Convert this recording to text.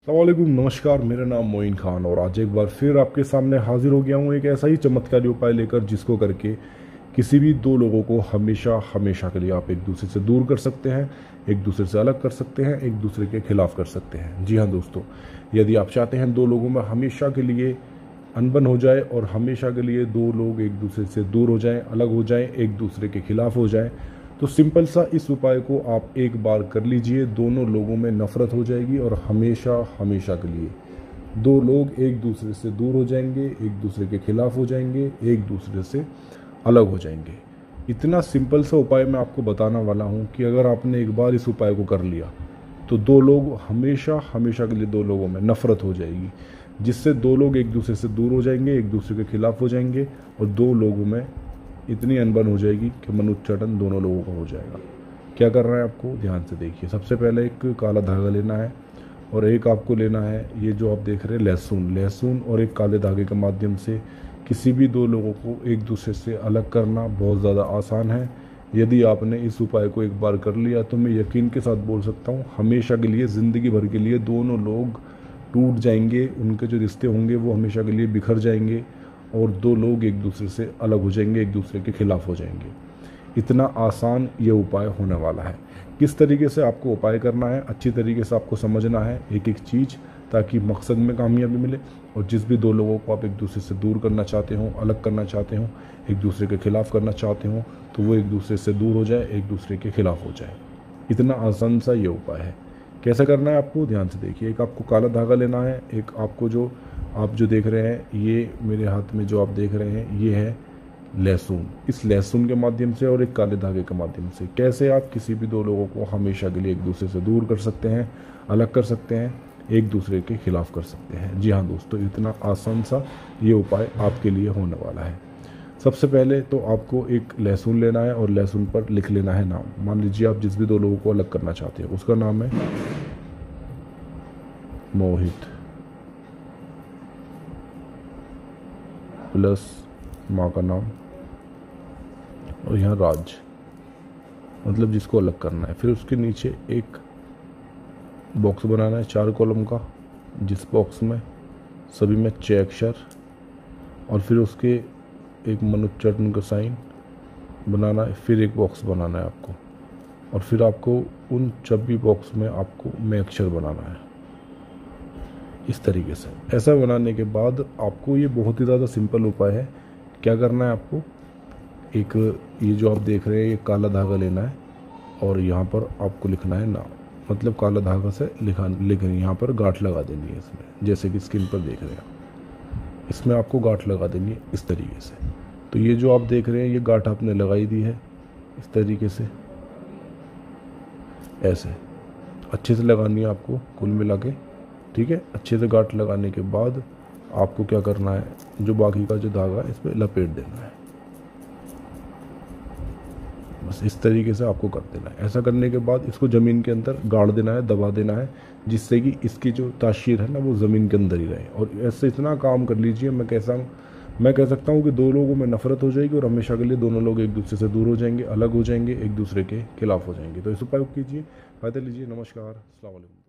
अस्सलामुअलैकुम, नमस्कार। मेरा नाम मोइन खान और आज एक बार फिर आपके सामने हाजिर हो गया हूँ एक ऐसा ही चमत्कारी उपाय लेकर जिसको करके किसी भी दो लोगों को हमेशा हमेशा के लिए आप एक दूसरे से दूर कर सकते हैं, एक दूसरे से अलग कर सकते हैं, एक दूसरे के खिलाफ कर सकते हैं। जी हाँ दोस्तों, यदि आप चाहते हैं दो लोगों में हमेशा के लिए अनबन हो जाए और हमेशा के लिए दो लोग एक दूसरे से दूर हो जाएं, अलग हो जाएं, एक दूसरे के खिलाफ हो जाएं, तो सिंपल सा इस उपाय को आप एक बार कर लीजिए। दोनों लोगों में नफरत हो जाएगी और हमेशा हमेशा के लिए दो लोग एक दूसरे से दूर हो जाएंगे, एक दूसरे के खिलाफ हो जाएंगे, एक दूसरे से अलग हो जाएंगे। इतना सिंपल सा उपाय मैं आपको बताने वाला हूँ कि अगर आपने एक बार इस उपाय को कर लिया तो दो लोग हमेशा हमेशा के लिए दो लोगों में नफरत हो जाएगी, जिससे दो लोग एक दूसरे से दूर हो जाएंगे, एक दूसरे के खिलाफ हो जाएंगे और दो लोगों में इतनी अनबन हो जाएगी कि मनोच्चाटन दोनों लोगों का हो जाएगा। क्या करना है आपको, ध्यान से देखिए। सबसे पहले एक काला धागा लेना है और एक आपको लेना है ये जो आप देख रहे हैं लहसुन और एक काले धागे के माध्यम से किसी भी दो लोगों को एक दूसरे से अलग करना बहुत ज़्यादा आसान है। यदि आपने इस उपाय को एक बार कर लिया तो मैं यकीन के साथ बोल सकता हूँ हमेशा के लिए, ज़िंदगी भर के लिए दोनों लोग टूट जाएंगे, उनके जो रिश्ते होंगे वो हमेशा के लिए बिखर जाएंगे और दो लोग एक दूसरे से अलग हो जाएंगे, एक दूसरे के खिलाफ हो जाएंगे। इतना आसान ये उपाय होने वाला है। किस तरीके से आपको उपाय करना है, अच्छी तरीके से आपको समझना है एक एक चीज़, ताकि मकसद में कामयाबी मिले। और जिस भी दो लोगों को आप एक दूसरे से दूर करना चाहते हो, अलग करना चाहते हो, एक दूसरे के खिलाफ करना चाहते हो, तो वो एक दूसरे से दूर हो जाए, एक दूसरे के खिलाफ हो जाए। इतना आसान सा ये उपाय है। कैसे करना है आपको, ध्यान से देखिए। एक आपको काला धागा लेना है, एक आपको जो आप जो देख रहे हैं, ये मेरे हाथ में जो आप देख रहे हैं ये है लहसुन। इस लहसुन के माध्यम से और एक काले धागे के माध्यम से कैसे आप किसी भी दो लोगों को हमेशा के लिए एक दूसरे से दूर कर सकते हैं, अलग कर सकते हैं, एक दूसरे के खिलाफ कर सकते हैं। जी हाँ दोस्तों, इतना आसान सा ये उपाय आपके लिए होने वाला है। सबसे पहले तो आपको एक लहसुन लेना है और लहसुन पर लिख लेना है नाम। मान लीजिए आप जिस भी दो लोगों को अलग करना चाहते हैं उसका नाम है मोहित प्लस माँ का नाम और यहाँ राज, मतलब जिसको अलग करना है। फिर उसके नीचे एक बॉक्स बनाना है 4 कॉलम का, जिस बॉक्स में सभी में 6 अक्षर और फिर उसके एक मनोच्चाटन का साइन बनाना है। फिर एक बॉक्स बनाना है आपको और फिर आपको उन 26 बॉक्स में आपको में अक्षर बनाना है इस तरीके से। ऐसा बनाने के बाद आपको ये बहुत ही ज़्यादा सिंपल उपाय है। क्या करना है आपको, एक ये जो आप देख रहे हैं ये काला धागा लेना है और यहाँ पर आपको लिखना है नाम, मतलब काला धागा से लिखनी यहाँ पर गांठ लगा देनी है इसमें, जैसे कि स्क्रीन पर देख रहे हैं इसमें आपको गांठ लगा देनी है इस तरीके से। तो ये जो आप देख रहे हैं ये गांठ आपने लगाई दी है इस तरीके से, ऐसे अच्छे से लगानी है आपको कुल मिला के, ठीक है। अच्छे से गांठ लगाने के बाद आपको क्या करना है, जो बाकी का जो धागा है इस पर लपेट देना है, बस इस तरीके से आपको कर देना है। ऐसा करने के बाद इसको ज़मीन के अंदर गाड़ देना है, दबा देना है, जिससे कि इसकी जो तासीर है ना वो ज़मीन के अंदर ही रहे। और ऐसे इतना काम कर लीजिए, मैं कह सकता हूँ कि दो लोगों में नफरत हो जाएगी और हमेशा के लिए दोनों लोग एक दूसरे से दूर हो जाएंगे, अलग हो जाएंगे, एक दूसरे के खिलाफ हो जाएंगे। तो इस उपाय को कीजिए, फ़ायदा लीजिए। नमस्कार, अस्सलाम वालेकुम।